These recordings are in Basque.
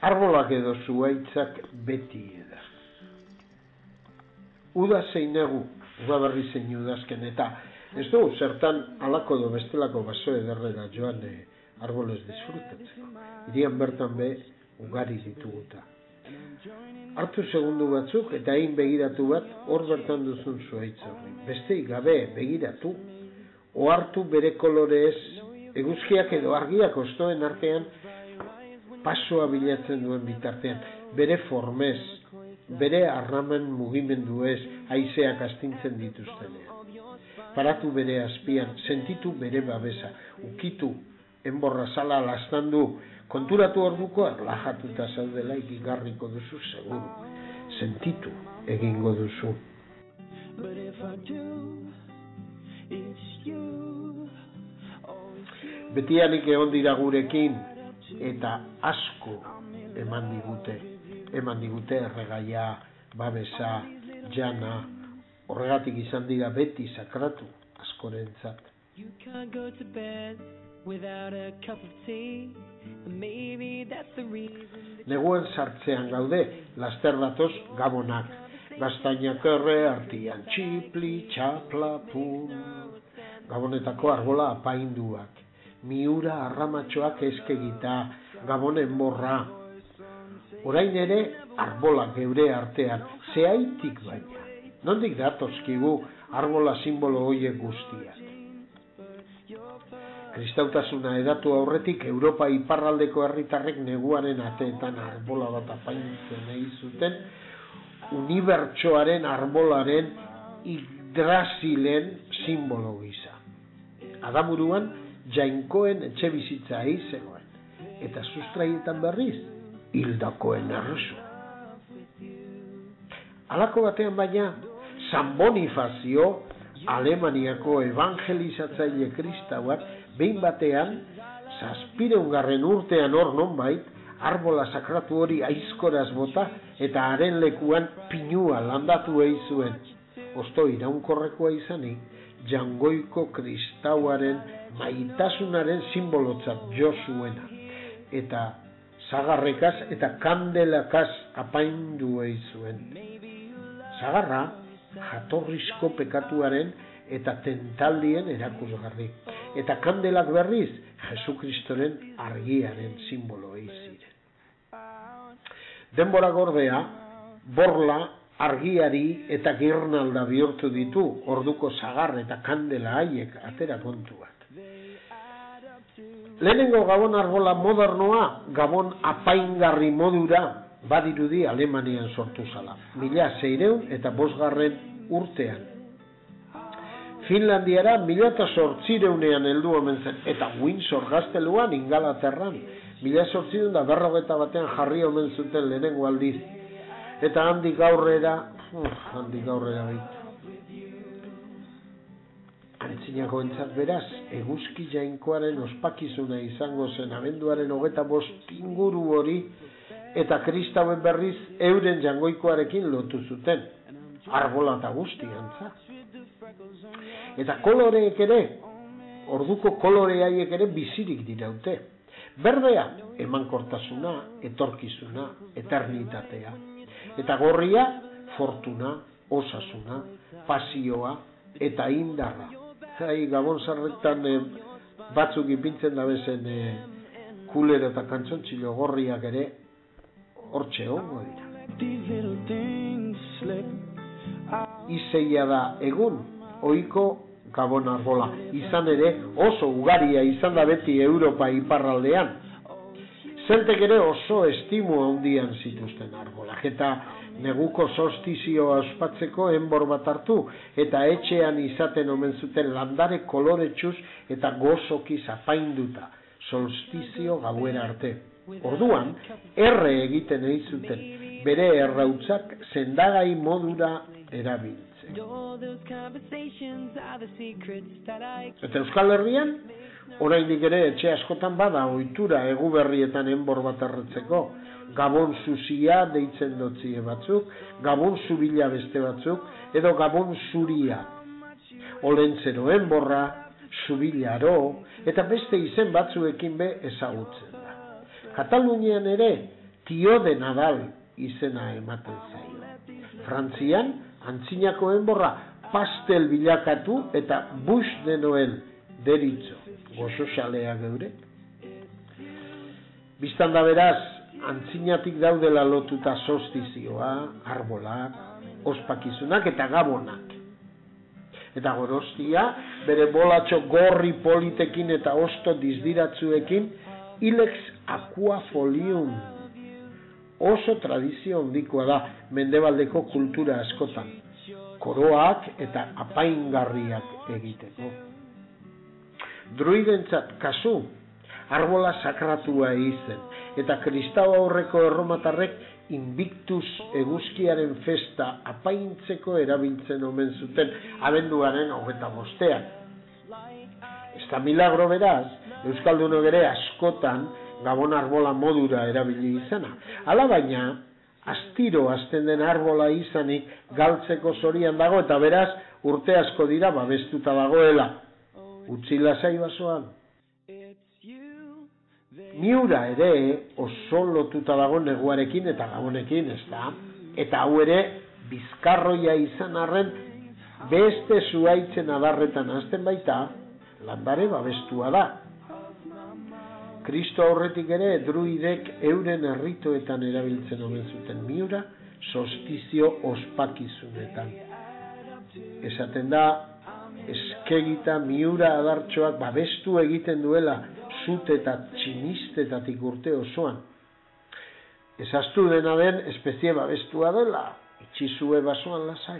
Arbolak edo zuhaitzak beti eda. Uda zein negu, udaberri zein udazken, eta ez dugu zertan alako edo bestelako baso ederrera joan arbolez disfrutatzeko. Irian bertan be ugari dituguta. Hartu segundu batzuk eta egin begiratu bat hor bertan duzun zuhaitz horri. Besteik gabe begiratu, ohartu bere kolorez, eguzkiak edo argiak ostoen artean pasoa bilatzen duen bitartean, bere formez, bere arramen mugimenduez, haizeak astintzen dituztenean. Paratu bere azpian, sentitu bere babesa, ukitu, enborra sala lastandu, konturatu orduko erlajatuta zaudela ikigarriko duzu seguru. Sentitu egingo duzu. Betianik egon dira gurekin, eta asko eman digute erregaia, babesa, jana, horregatik izan dira beti sakratu askorentzat. Neguen sartzean gaude, laster datoz gabonak, gaztainak erre, artian txipli, txapla, pun, gabonetako arbola apainduak, miura arramatxoak eskegita, gabonen morra. Orain ere, arbola geure artean, zehaitik baina. Nondik datozkigu arbola simbolo hoiek guztiak. Kristautasuna edatu aurretik, Europa iparraldeko herritarrek neguaren ateetan arbola bat apaintzen nahi zuten, unibertsoaren arbolaren Yggdrasilen simbolo gisa. Adaburuan, jainkoen etxe bizitza zegoen, eta sustraietan berriz, hildakoen errezu. Halako batean baina, San Bonifazio, Alemaniako evangelizatzaile kristauak, behin batean, 700. urtean hor nonbait, arbola sakratu hori aizkoraz bota, eta haren lekuan pinua landatu zuen. Osto iraunkorrekoa izanik, jangoiko kristauaren maitasunaren simbolotzat jo zuena, eta sagarrekaz eta kandelakaz apaindu zuen. Sagarra, jatorrizko pekatuaren eta tentaldien erakusgarri, eta kandelak berriz, Jesukristoren argiaren simbolo ziren. Denbora gordea, borla, argiari eta girnalda bihurtu ditu orduko sagar eta kandela haiek atera kontuak. Lehenengo gabon arbola modernoa, gabon apaingarri modura badirudi Alemanian sortu zala, 1600 eta 5. urtean. Finlandiara 1800ean heldu omen zen, eta Windsor gazteluan Ingalaterran 1851 jarri omen zuten lehenengo aldiz. Eta handik aurrera baitu. Antzinako entzat beraz, eguzki jainkoaren ospakizuna izango zen abenduaren 25 inguru hori, eta kristauen berriz euren jangoikoarekin lotu zuten, arbola eta guztiantza. Eta koloreek ere, orduko kolore haiek ere bizirik diraute. Berdea, emankortasuna, etorkizuna, eternitatea. Eta gorria, fortuna, osasuna, pasioa eta indarra. Gabon zarretan batzuk ipintzen da bezen kulero eta kantzontxilo gorriak ere hortxe hongo dira. Izeia da egun, ohiko gabon arbola. Izan ere oso ugaria izan da beti Europa iparraldean. Zeltek ere oso estimu handian zituzten arbolak, eta neguko solstizioa ospatzeko enbor bat hartu, eta etxean izaten omen zuten landare koloretsuz eta gozoki zapainduta, solstizio gauera arte. Orduan, erre egiten zuten, bere errautzak sendagai modura erabiltzen. Eta Euskal Herrian, oraindik ere etxe askotan bada ohitura eguberrietan enbor bat erretzeko, gabon zuzia deitzen dotzie batzuk, gabon zubila beste batzuk, edo gabon zuria. Olentzero enborra, zubilaro, eta beste izen batzuekin be ezagutzen da. Katalunian ere, Tio de Nadal izena ematen zaio. Frantzian, antzinako enborra pastel bilakatu eta Bûche de Noël deritzo, gozo xalea geure. Bistan da beraz, antzinatik daudela lotuta solstizioa, arbolak, ospakizunak eta gabonak. Eta Gorostia, bere bolatxo gorri politekin eta osto dizdiratzuekin, Ilex aquafolium. Oso tradizio handikoa da mendebaldeko kultura askotan. Koroak eta apaingarriak egiteko. Druidentzat kasu, arbola sakratua izen, eta kristau aurreko erromatarrek Invictus eguzkiaren festa apaintzeko erabiltzen omen zuten abenduaren 25. Ez da milagro beraz, euskaldunok ere askotan gabon arbola modura erabili izana. Hala baina, astiro hasten den arbola izanik galtzeko zorian dago eta beraz urte asko dira babestuta dagoela. Utzi lasai basoan. Miura ere oso lotuta dago neguarekin eta gabonekin, ez da? Eta hau ere bizkarroia izan arren beste zuhaitzen adarretan hasten baita, landare babestua da. Kristo aurretik ere druidek euren erritoetan erabiltzen omen zuten miura, solstizio ospakizunetan. Esaten da, eskegita miura adartxoak babestu egiten duela zute eta txinistetatik urte osoan. Ezaztu dena den espezie babestua dela, itxizue basoan lasai.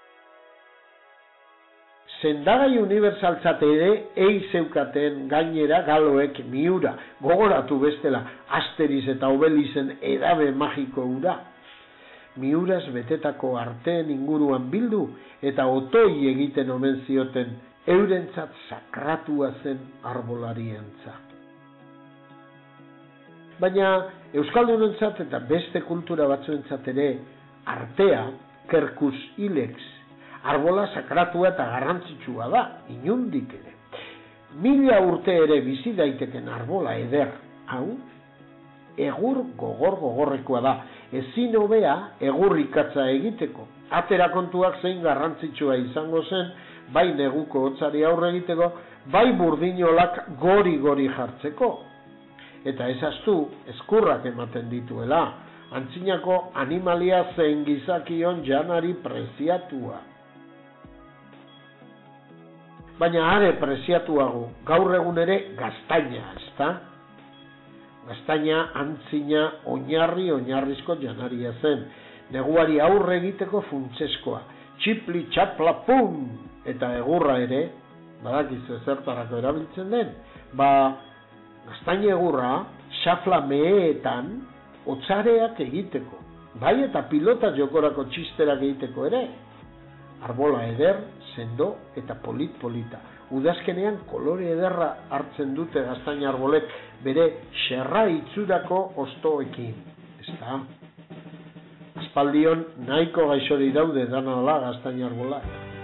Sendagai unibertsaltzat ere zeukaten gainera galoek miura, gogoratu bestela Asteriz eta Obelizen edabe magiko ura. Miuraz betetako arteen inguruan bildu eta otoi egiten omen zioten eurentzat sakratua zen arbolarientza. Baina euskaldunentzat eta beste kultura batzuentzat ere artea, Quercus ilex, arbola sakratua eta garrantzitsua da, inundik ere. 1000 urte ere bizi daiteken arbola eder, hau, egur gogorrekoa da, ezin hobea egurrikatza egiteko. Atera kontuak zein garrantzitsua izango zen, bai neguko hotzari aurre egiteko, bai burdinolak gori jartzeko. Eta ezaztu, eskurrak ematen dituela, antzinako animalia zein gizakion janari preziatua. Baina are preziatuago, gaur egun ere gaztaina, ezta? Gaztaina antzina oinarrizko janaria zen, neguari aurre egiteko funtseskoa, txipli txapla pum, eta egurra ere, badakizu zertarako erabiltzen den, gaztaina egurra, xafla meheetan, otzareak egiteko, bai eta pilota jokorako txisterak egiteko ere, arbola eder, sendo eta polita. Udazkenean kolore ederra hartzen dute gaztaina arbolek bere xerra itzurako ostoekin. Ezta? Aspaldion nahiko gaixori daude danala gaztaina arbolak.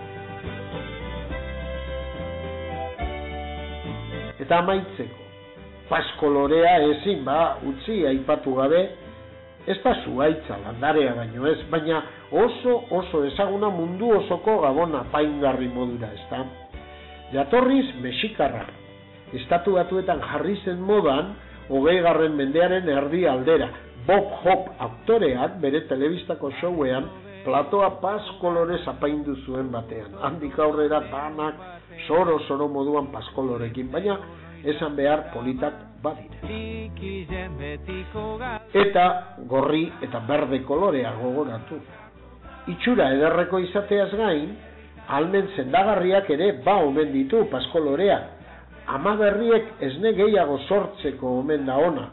Eta amaitzeko, paskolorea ezin utzi aipatu gabe, ez da zuhaitza landarea baino ez, baina oso ezaguna mundu osoko gabona apaingarri modura, ezta? Jatorriz mexikarra, estatu batuetan jarri zen modan 20. mendearen erdi aldera. Bob Hope aktoreak bere telebistako showean platoa paskolorez apaindu zuen batean. Handik aurrera danak soro moduan paskolorekin, baina esan behar politak badire. Eta gorri eta berde kolorea gogoratu. Itxura ederreko izateaz gain, almen sendagarriak ere omen ditu paskolorea. Ama berriek esne gehiago sortzeko omen da ona.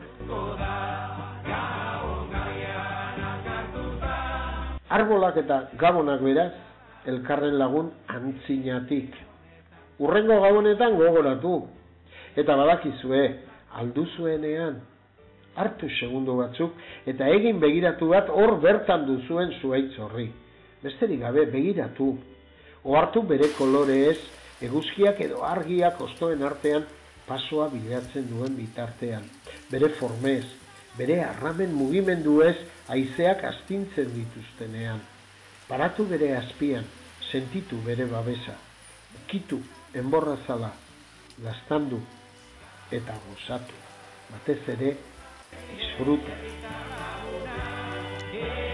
Arbolak eta gabonak beraz, elkarren lagun antzinatik. Urrengo gabonetan gogoratu. Eta badakizue, alduzuenean, hartu segundo batzuk, eta egin begiratu bat hor bertan duzuen zuhaitz horri. Besterik gabe begiratu. Ohartu bere kolorez, eguzkiak edo argiak ostoen artean pasoa bilatzen duen bitartean. Bere formez, bere arramen mugimenduez haizeak astintzen dituztenean. Paratu bere azpian, sentitu bere babesa, ukitu enborrazala, gaztandu eta gozatu, batez ere disfruta.